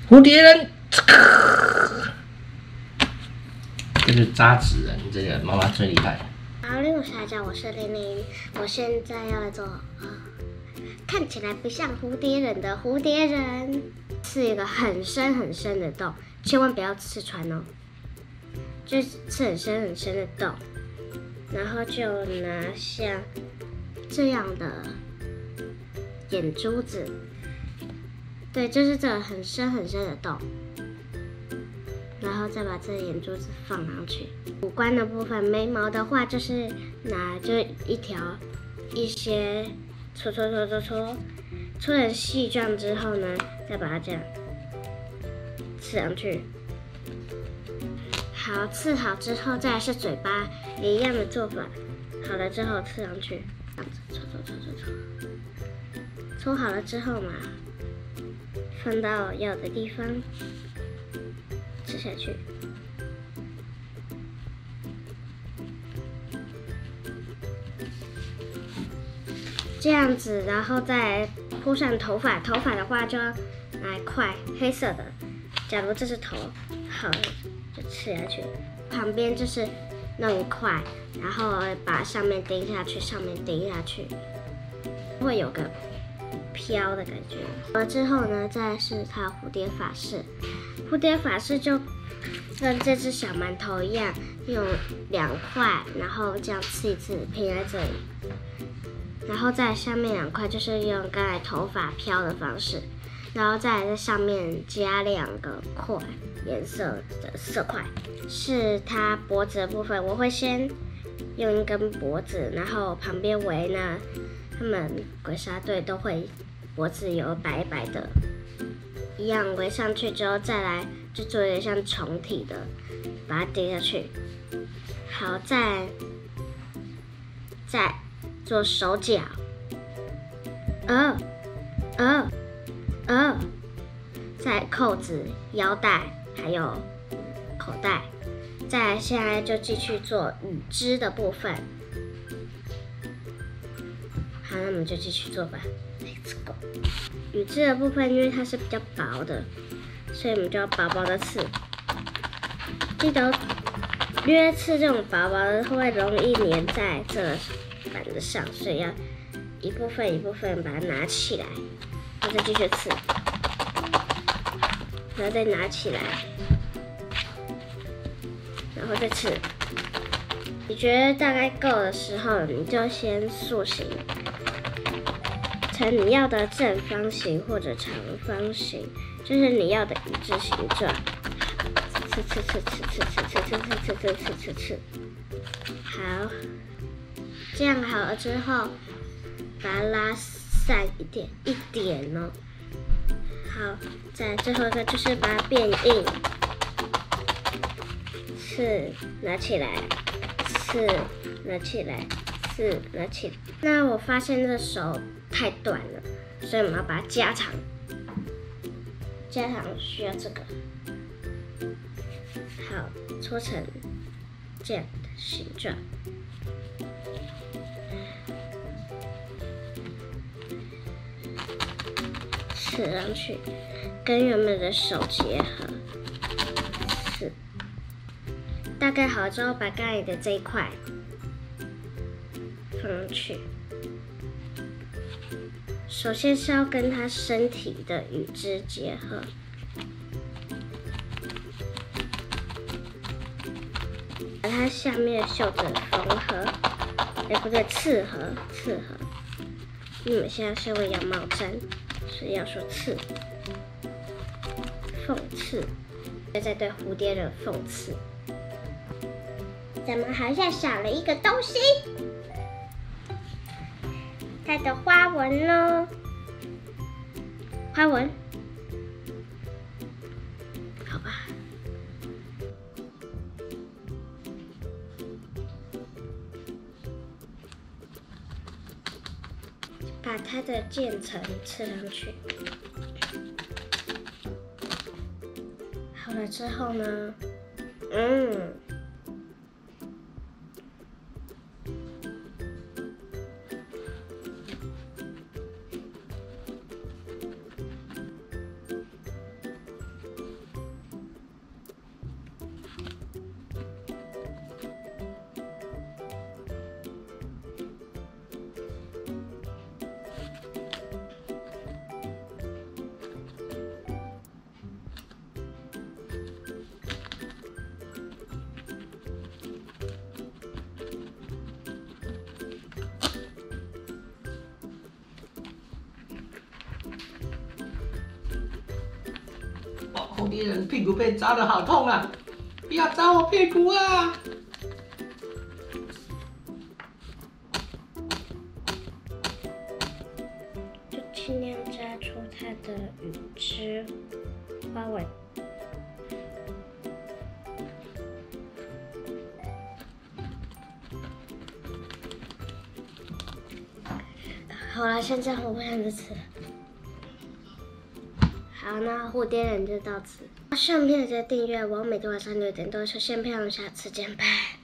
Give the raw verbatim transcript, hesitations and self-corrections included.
蝴蝶人，这是扎纸人，这个妈妈最厉害。 好，另外大家，我是玲玲，我现在要来做啊、呃，看起来不像蝴蝶人的蝴蝶人，是一个很深很深的洞，千万不要刺穿哦，就是刺很深很深的洞，然后就拿像这样的眼珠子，对，就是这个很深很深的洞。然后再把这眼珠子放上去。五官的部分，眉毛的话就是拿就一条一些搓搓搓搓搓搓成细状之后呢，再把它这样刺上去。好，刺好之后，再来是嘴巴，也一样的做法。好了之后刺上去，这样子搓搓搓搓搓，搓好了之后嘛，放到要的地方。吃下去，这样子，然后再铺上头发。头发的话就要拿一块黑色的，假如这是头，好了就吃下去。旁边就是弄一块，然后把上面钉下去，上面钉下去，会有个飘的感觉。完之后呢，再是它蝴蝶发饰。蝴蝶发饰就跟这只小馒头一样，用两块，然后这样刺一刺，拼在这里。然后在下面两块就是用刚才头发飘的方式，然后再在上面加两个块颜色的色块，是它脖子的部分。我会先用一根脖子，然后旁边围呢，他们鬼杀队都会脖子有白白的。一样围上去之后，再来就做一个像虫体的，把它钉下去。好，再再做手脚，呃呃呃，再扣子、腰带还有口袋。再来，现在就继续做羽织的部分。好，那我们就继续做吧。Let's go。羽织的部分，因为它是比较薄的，所以我们就要薄薄的刺。记得，因为刺这种薄薄的会容易粘在这个板子上，所以要一部分一部分把它拿起来，然后再继续刺，然后再拿起来，然后再刺。你觉得大概够的时候，你就先塑形。成你要的正方形或者长方形，就是你要的羽织形状。刺刺刺刺刺刺刺刺刺刺刺刺刺。好，这样好了之后，把它拉散一点一点哦。好，再最后一个就是把它变硬，刺拿起来，刺拿起来，刺拿起来。那我发现这手太短了，所以我们要把它加长。加长需要这个，好，搓成这样的形状。刺上去，跟原本的手结合。刺，大概好之后，把刚才的这一块放上去。首先是要跟它身体的羽织结合，把它下面的袖子缝合，哎不对，刺合，刺合。因为我们现在是为羊毛毡，所以要说刺，讽刺，在对蝴蝶的讽刺。咱们好像少了一个东西。它的花纹呢？花纹，好吧。把它的渐层刺上去。好了之后呢，嗯。 蝴蝶人屁股被扎得好痛啊！不要扎我屁股啊！ 就尽量扎出它的羽枝花纹。好了，现在我不想再吃了。好，那蝴蝶人就到此。希望朋友记得订阅我，每天晚上六点都会出现，陪我们下次见，拜。